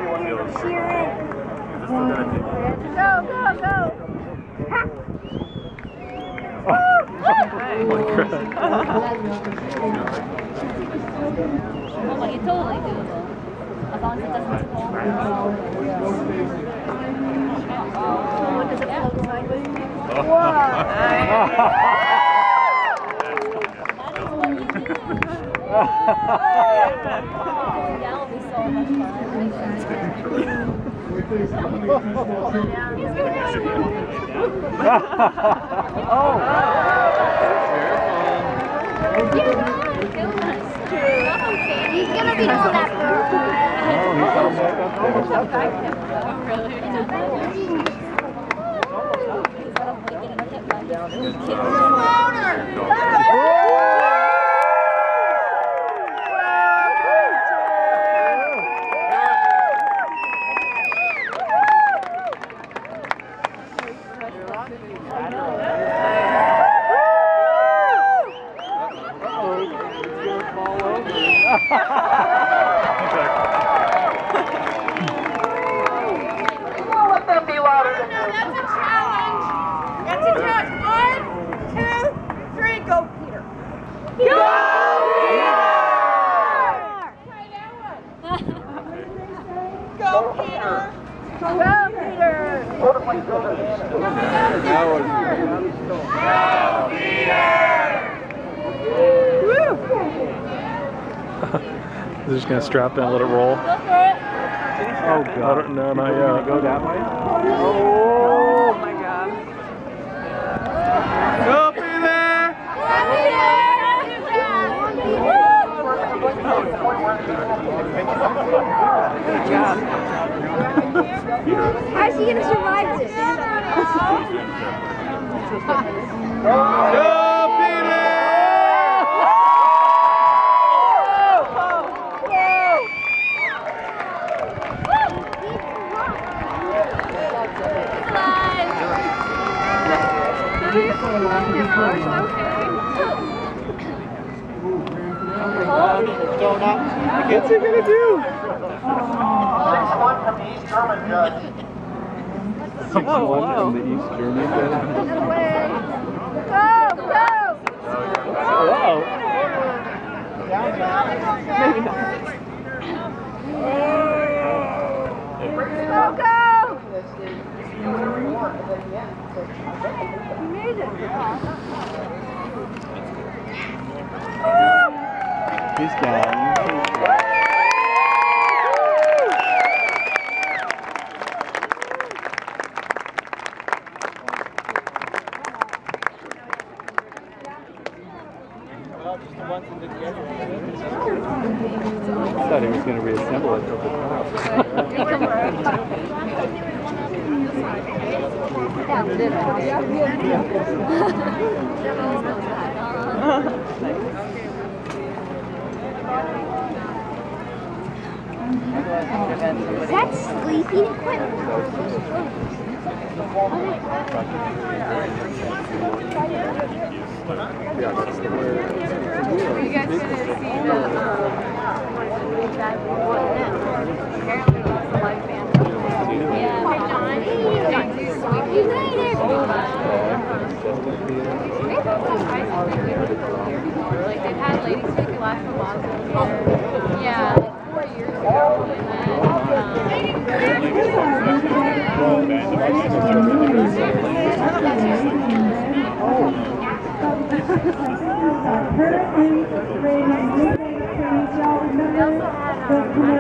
Cheer it. Go, go, go. Oh my God. Oh, like it's totally doable. As long as it doesn't fall. What does it float sideways? Whoa! That is what you need. Going down will be so much fun. Oh! He's gonna be doing that for They're just gonna strap in and let it roll. Go for it. Oh God! No, not yet. Go that way. Oh my God. Go be there. Good job. how's he gonna survive this? Go Peter! What's he gonna do? 6-1 from the East German judge. 6-1 from the East German judge. Go, go! Wow. Go, go! You made it. He's down. I thought he was going to reassemble it over Is that sleeping equipment? You guys should have seen like they've had ladies take last a lot of yeah, like 4 years ago. And then